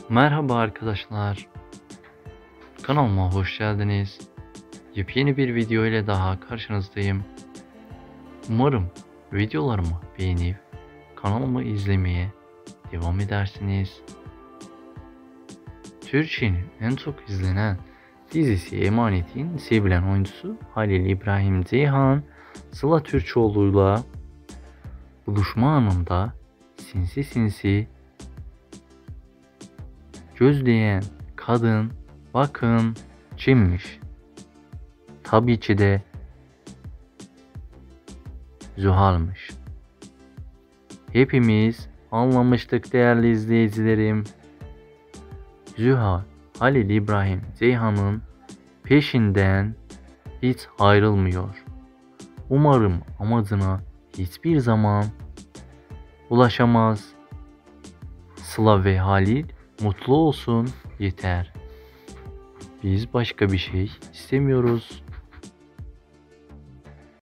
Merhaba arkadaşlar. Kanalıma hoş geldiniz. Yepyeni bir video ile daha karşınızdayım. Umarım videolarımı beğenip kanalımı izlemeye devam edersiniz. Türkiye'nin en çok izlenen dizisi Emanet'in sevilen oyuncusu Halil İbrahim Ceyhan, Sıla Türkoğlu'yla buluşma anında sinsi sinsi gözleyen kadın bakın kimmiş? Tabii ki de Zuhal'mış. Hepimiz anlamıştık değerli izleyicilerim. Zuhal, Halil İbrahim Ceyhan'ın peşinden hiç ayrılmıyor. Umarım amacına hiçbir zaman ulaşamaz. Sıla ve Halil mutlu olsun yeter. Biz başka bir şey istemiyoruz.